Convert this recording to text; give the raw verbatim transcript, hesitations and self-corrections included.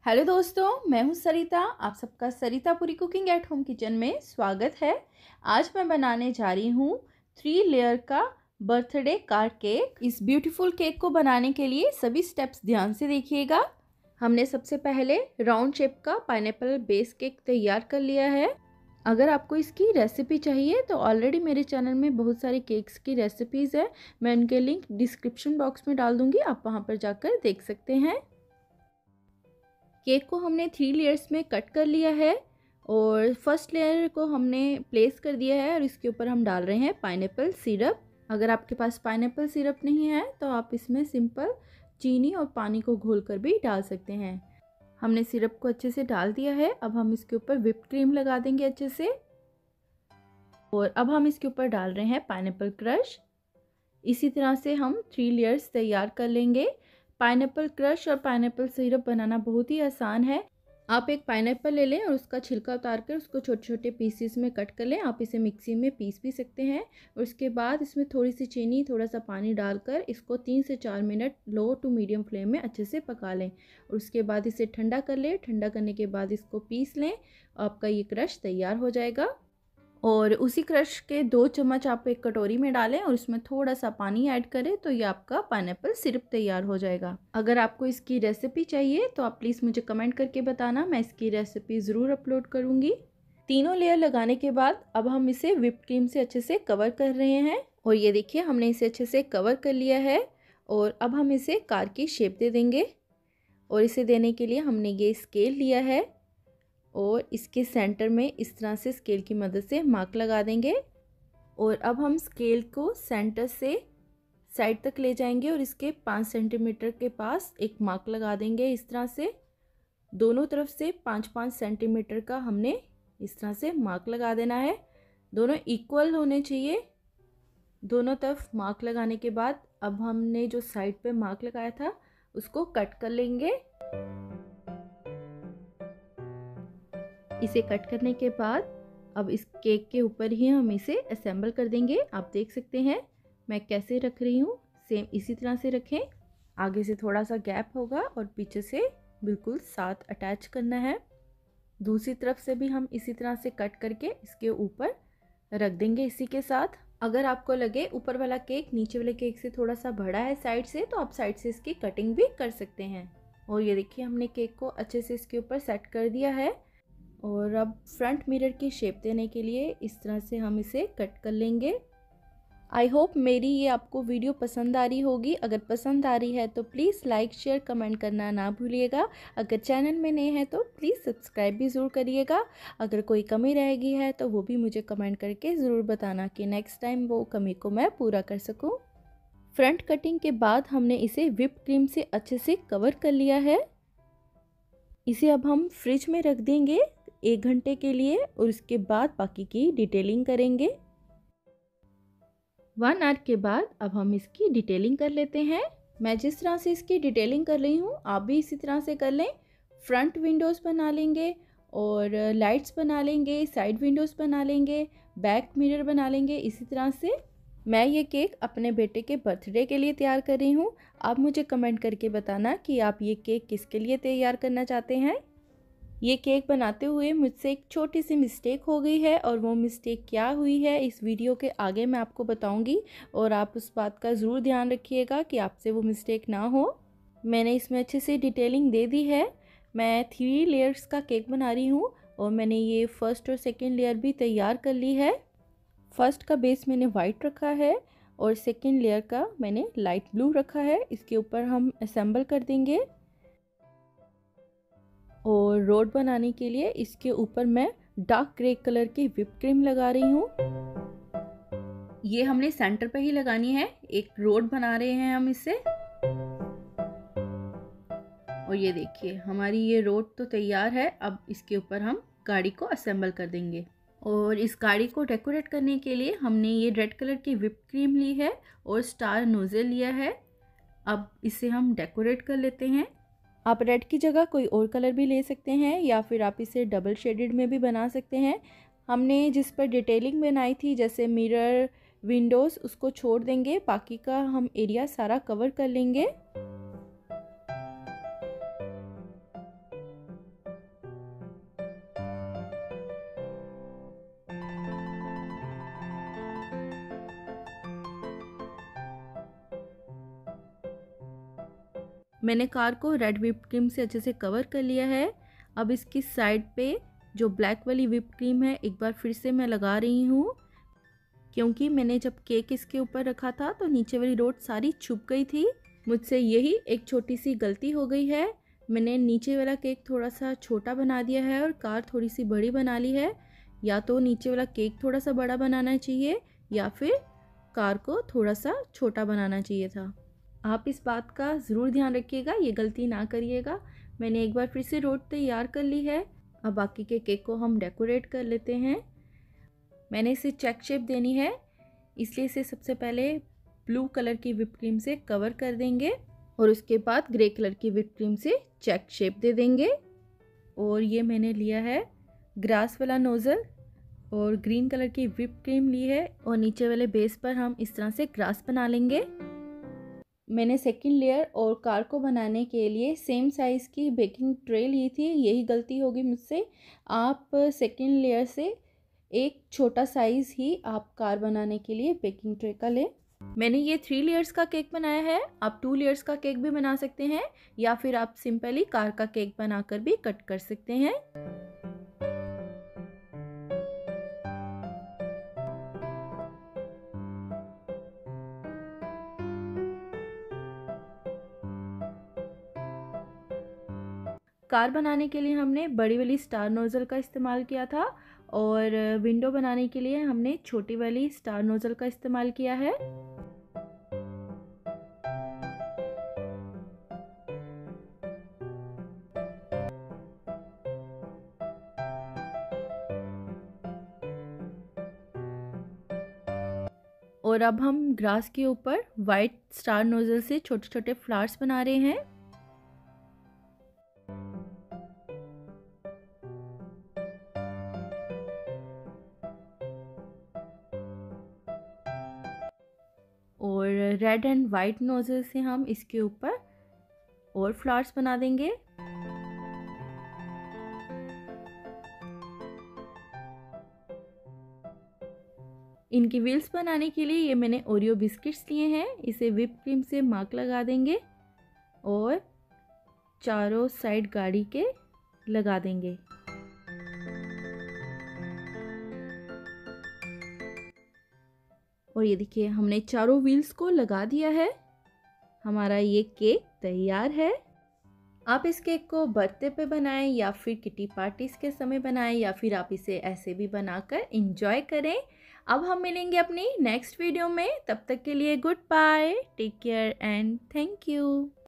Hello दोस्तों, मैं हूं सरिता। आप सबका सरिता पूरी कुकिंग एट होम किचन में स्वागत है। आज मैं बनाने जा रही हूं थ्री लेयर का बर्थडे कार्ड केक। इस ब्यूटीफुल केक को बनाने के लिए सभी स्टेप्स ध्यान से देखिएगा। हमने सबसे पहले राउंड शेप का पाइनएप्पल बेस केक तैयार कर लिया है। अगर आपको इसकी रेसिपी चाहिए तो ऑलरेडी मेरे चैनल में बहुत सारी केक्स की रेसिपीज़ है। मैं उनके लिंक डिस्क्रिप्शन बॉक्स में डाल दूँगी, आप वहाँ पर जाकर देख सकते हैं। केक को हमने थ्री लेयर्स में कट कर लिया है और फर्स्ट लेयर को हमने प्लेस कर दिया है और इसके ऊपर हम डाल रहे हैं पाइनएप्पल सिरप। अगर आपके पास पाइनएप्पल सिरप नहीं है तो आप इसमें सिंपल चीनी और पानी को घोलकर भी डाल सकते हैं। हमने सिरप को अच्छे से डाल दिया है। अब हम इसके ऊपर व्हिप्ड क्रीम लगा देंगे अच्छे से और अब हम इसके ऊपर डाल रहे हैं पाइनएप्पल क्रश। इसी तरह से हम थ्री लेयर्स तैयार कर लेंगे। पाइनएप्पल क्रश और पाइनएप्पल सिरप बनाना बहुत ही आसान है। आप एक पाइनएप्पल ले लें और उसका छिलका उतार कर उसको छोटे छोटे पीसेस में कट कर लें। आप इसे मिक्सी में पीस भी सकते हैं और उसके बाद इसमें थोड़ी सी चीनी, थोड़ा सा पानी डालकर इसको तीन से चार minute low to medium flame में अच्छे से पका लें और उसके बाद इसे ठंडा कर लें। ठंडा करने के बाद इसको पीस लें। आपका ये क्रश तैयार हो जाएगा और उसी क्रश के दो चम्मच आप एक कटोरी में डालें और उसमें थोड़ा सा पानी ऐड करें तो ये आपका पाइनएप्पल सिरप तैयार हो जाएगा। अगर आपको इसकी रेसिपी चाहिए तो आप प्लीज़ मुझे कमेंट करके बताना, मैं इसकी रेसिपी ज़रूर अपलोड करूँगी। तीनों लेयर लगाने के बाद अब हम इसे व्हिप्ड क्रीम से अच्छे से कवर कर रहे हैं और ये देखिए हमने इसे अच्छे से कवर कर लिया है और अब हम इसे कार की शेप दे देंगे। और इसे देने के लिए हमने ये स्केल लिया है और इसके सेंटर में इस तरह से स्केल की मदद से मार्क लगा देंगे और अब हम स्केल को सेंटर से साइड तक ले जाएंगे और इसके पाँच सेंटीमीटर के पास एक मार्क लगा देंगे। इस तरह से दोनों तरफ से पाँच पाँच सेंटीमीटर का हमने इस तरह से मार्क लगा देना है। दोनों इक्वल होने चाहिए। दोनों तरफ मार्क लगाने के बाद अब हमने जो साइड पे मार्क लगाया था उसको कट कर लेंगे। इसे कट करने के बाद अब इस केक के ऊपर ही हम इसे असेंबल कर देंगे। आप देख सकते हैं मैं कैसे रख रही हूँ, सेम इसी तरह से रखें। आगे से थोड़ा सा गैप होगा और पीछे से बिल्कुल साथ अटैच करना है। दूसरी तरफ से भी हम इसी तरह से कट करके इसके ऊपर रख देंगे इसी के साथ। अगर आपको लगे ऊपर वाला केक नीचे वाले केक से थोड़ा सा बड़ा है साइड से तो आप साइड से इसकी कटिंग भी कर सकते हैं। और ये देखिए हमने केक को अच्छे से इसके ऊपर सेट कर दिया है और अब फ्रंट मिरर की शेप देने के लिए इस तरह से हम इसे कट कर लेंगे। आई होप मेरी ये आपको वीडियो पसंद आ रही होगी। अगर पसंद आ रही है तो प्लीज़ लाइक शेयर कमेंट करना ना भूलिएगा। अगर चैनल में नए हैं तो प्लीज़ सब्सक्राइब भी ज़रूर करिएगा। अगर कोई कमी रह गई है तो वो भी मुझे कमेंट करके ज़रूर बताना कि नेक्स्ट टाइम वो कमी को मैं पूरा कर सकूँ। फ्रंट कटिंग के बाद हमने इसे व्हिप्ड क्रीम से अच्छे से कवर कर लिया है। इसे अब हम फ्रिज में रख देंगे एक घंटे के लिए और उसके बाद बाकी की डिटेलिंग करेंगे। वन आवर के बाद अब हम इसकी डिटेलिंग कर लेते हैं। मैं जिस तरह से इसकी डिटेलिंग कर रही हूँ आप भी इसी तरह से कर लें। फ्रंट विंडोज़ बना लेंगे और लाइट्स बना लेंगे, साइड विंडोज़ बना लेंगे, बैक मिरर बना लेंगे। इसी तरह से मैं ये केक अपने बेटे के बर्थडे के लिए तैयार कर रही हूँ। आप मुझे कमेंट करके बताना कि आप ये केक किसके लिए तैयार करना चाहते हैं। ये केक बनाते हुए मुझसे एक छोटी सी मिस्टेक हो गई है और वो मिस्टेक क्या हुई है इस वीडियो के आगे मैं आपको बताऊंगी और आप उस बात का ज़रूर ध्यान रखिएगा कि आपसे वो मिस्टेक ना हो। मैंने इसमें अच्छे से डिटेलिंग दे दी है। मैं थ्री लेयर्स का केक बना रही हूँ और मैंने ये फर्स्ट और सेकेंड लेयर भी तैयार कर ली है। फर्स्ट का बेस मैंने वाइट रखा है और सेकेंड लेयर का मैंने लाइट ब्लू रखा है। इसके ऊपर हम असेंबल कर देंगे और रोड बनाने के लिए इसके ऊपर मैं डार्क ग्रे कलर की व्हिप्ड क्रीम लगा रही हूँ। ये हमने सेंटर पे ही लगानी है। एक रोड बना रहे हैं हम इससे और ये देखिए हमारी ये रोड तो तैयार है। अब इसके ऊपर हम गाड़ी को असेंबल कर देंगे और इस गाड़ी को डेकोरेट करने के लिए हमने ये रेड कलर की व्हिप्ड क्रीम ली है और स्टार नोजल लिया है। अब इसे हम डेकोरेट कर लेते हैं। आप रेड की जगह कोई और कलर भी ले सकते हैं या फिर आप इसे डबल शेडेड में भी बना सकते हैं। हमने जिस पर डिटेलिंग बनाई थी जैसे मिरर, विंडोज़, उसको छोड़ देंगे। बाकी का हम एरिया सारा कवर कर लेंगे। मैंने कार को रेड व्हिप क्रीम से अच्छे से कवर कर लिया है। अब इसकी साइड पे जो ब्लैक वाली व्हिप क्रीम है एक बार फिर से मैं लगा रही हूँ, क्योंकि मैंने जब केक इसके ऊपर रखा था तो नीचे वाली रोड सारी छुप गई थी। मुझसे यही एक छोटी सी गलती हो गई है। मैंने नीचे वाला केक थोड़ा सा छोटा बना दिया है और कार थोड़ी सी बड़ी बना ली है। या तो नीचे वाला केक थोड़ा सा बड़ा बनाना चाहिए या फिर कार को थोड़ा सा छोटा बनाना चाहिए था। आप इस बात का ज़रूर ध्यान रखिएगा, ये गलती ना करिएगा। मैंने एक बार फिर से रोड तैयार कर ली है। अब बाकी के केक को हम डेकोरेट कर लेते हैं। मैंने इसे चेक शेप देनी है, इसलिए इसे सबसे पहले ब्लू कलर की व्हिप क्रीम से कवर कर देंगे और उसके बाद ग्रे कलर की व्हिप क्रीम से चेक शेप दे देंगे। और ये मैंने लिया है ग्रास वाला नोज़ल और ग्रीन कलर की व्हिप क्रीम ली है और नीचे वाले बेस पर हम इस तरह से ग्रास बना लेंगे। मैंने सेकंड लेयर और कार को बनाने के लिए सेम साइज़ की बेकिंग ट्रे ली थी, यही गलती होगी मुझसे। आप सेकंड लेयर से एक छोटा साइज़ ही आप कार बनाने के लिए बेकिंग ट्रे का लें। मैंने ये थ्री लेयर्स का केक बनाया है, आप टू लेयर्स का केक भी बना सकते हैं या फिर आप सिंपली कार का केक बनाकर भी कट कर सकते हैं। कार बनाने के लिए हमने बड़ी वाली स्टार नोज़ल का इस्तेमाल किया था और विंडो बनाने के लिए हमने छोटी वाली स्टार नोज़ल का इस्तेमाल किया है। और अब हम ग्रास के ऊपर वाइट स्टार नोज़ल से छोटे छोटे फ्लावर्स बना रहे हैं। और रेड एंड वाइट नोज़ल से हम इसके ऊपर और फ्लावर्स बना देंगे। इनकी व्हील्स बनाने के लिए ये मैंने ओरियो बिस्किट्स लिए हैं, इसे व्हिप क्रीम से मार्क लगा देंगे और चारों साइड गाड़ी के लगा देंगे। और ये देखिए हमने चारों व्हील्स को लगा दिया है। हमारा ये केक तैयार है। आप इस केक को बर्थडे पे बनाएं या फिर किटी पार्टीज के समय बनाएं या फिर आप इसे ऐसे भी बनाकर एंजॉय करें। अब हम मिलेंगे अपनी नेक्स्ट वीडियो में, तब तक के लिए goodbye, take care and thank you.